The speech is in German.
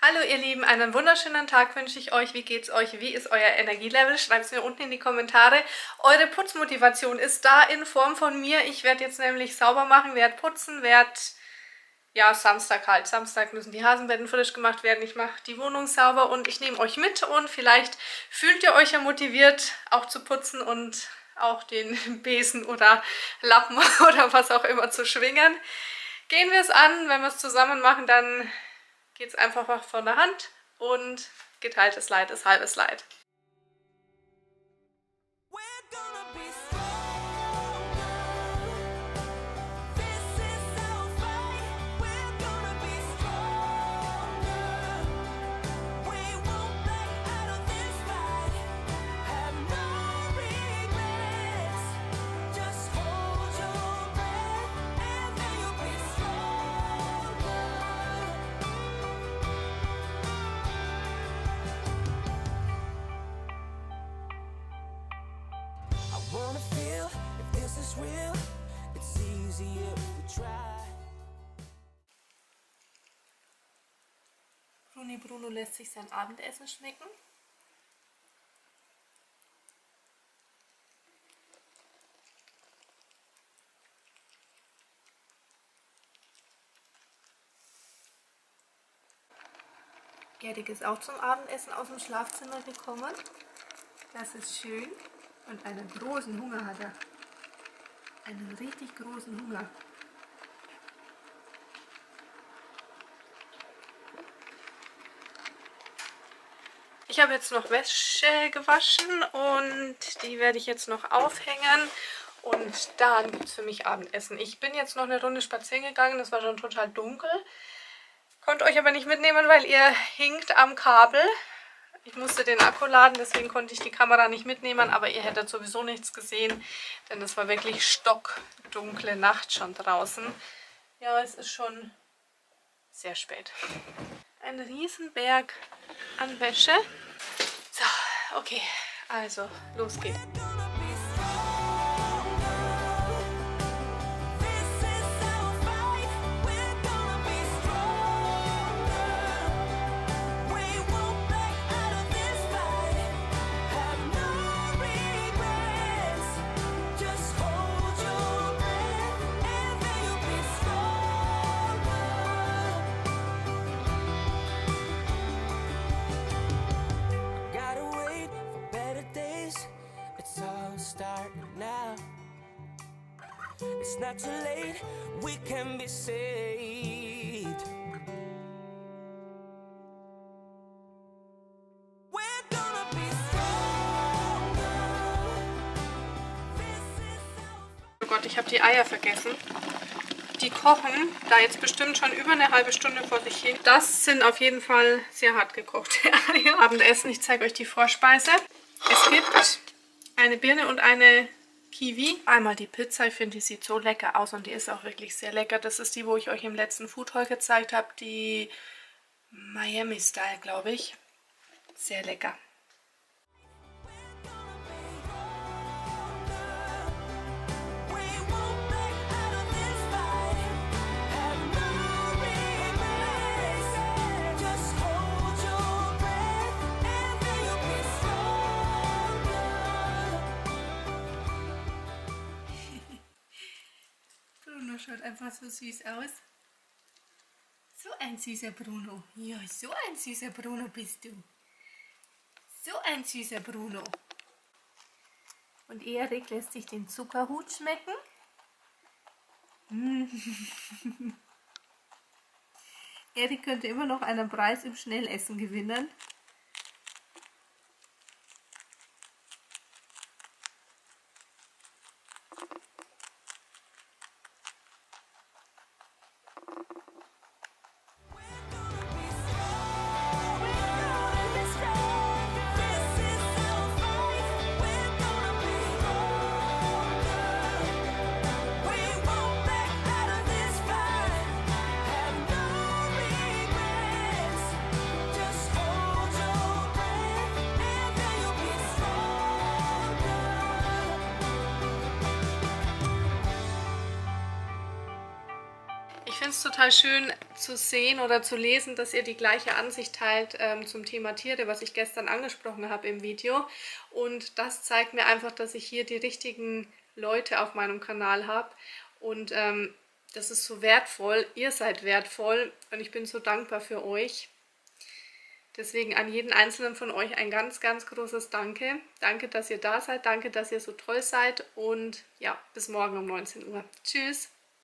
Hallo ihr Lieben, einen wunderschönen Tag wünsche ich euch. Wie geht's euch? Wie ist euer Energielevel? Schreibt es mir unten in die Kommentare. Eure Putzmotivation ist da in Form von mir. Ich werde jetzt nämlich sauber machen, werde putzen, werde... Ja, Samstag halt. Samstag müssen die Hasenbetten frisch gemacht werden. Ich mache die Wohnung sauber und ich nehme euch mit. Und vielleicht fühlt ihr euch ja motiviert, auch zu putzen und auch den Besen oder Lappen oder was auch immer zu schwingen. Gehen wir es an. Wenn wir es zusammen machen, dann geht es einfach von der Hand und geteiltes Leid ist halbes Leid. Bruno lässt sich sein Abendessen schmecken. Erik ist auch zum Abendessen aus dem Schlafzimmer gekommen. Das ist schön. Und einen großen Hunger hat er. Einen richtig großen Hunger. Ich habe jetzt noch Wäsche gewaschen und die werde ich jetzt noch aufhängen und dann gibt es für mich Abendessen. Ich bin jetzt noch eine Runde spazieren gegangen, das war schon total dunkel. Konnte euch aber nicht mitnehmen, weil ihr hinkt am Kabel. Ich musste den Akku laden, deswegen konnte ich die Kamera nicht mitnehmen, aber ihr hättet sowieso nichts gesehen, denn es war wirklich stockdunkle Nacht schon draußen. Ja, es ist schon sehr spät. Ein Riesenberg an Wäsche. So, okay, also los geht's. It's not too late, we can be saved. We're gonna be stronger. Oh Gott, ich habe die Eier vergessen. Die kochen da jetzt bestimmt schon über eine halbe Stunde vor sich hin. Das sind auf jeden Fall sehr hart gekochte Eier. Abendessen, ich zeige euch die Vorspeise. Es gibt eine Birne und eine Kiwi. Einmal die Pizza, ich finde, die sieht so lecker aus und die ist auch wirklich sehr lecker. Das ist die, wo ich euch im letzten Food Haul gezeigt habe, die Miami Style, glaube ich. Sehr lecker. Bruno schaut einfach so süß aus. So ein süßer Bruno. Ja, so ein süßer Bruno bist du. So ein süßer Bruno. Und Erik lässt sich den Zuckerhut schmecken. Erik könnte immer noch einen Preis im Schnellessen gewinnen. finde es total schön zu sehen oder zu lesen, dass ihr die gleiche Ansicht teilt zum Thema Tiere, was ich gestern angesprochen habe im Video. Und das zeigt mir einfach, dass ich hier die richtigen Leute auf meinem Kanal habe. Und das ist so wertvoll. Ihr seid wertvoll und ich bin so dankbar für euch. Deswegen an jeden einzelnen von euch ein ganz, ganz großes Danke. Danke, dass ihr da seid. Danke, dass ihr so toll seid. Und ja, bis morgen um 19 Uhr. Tschüss.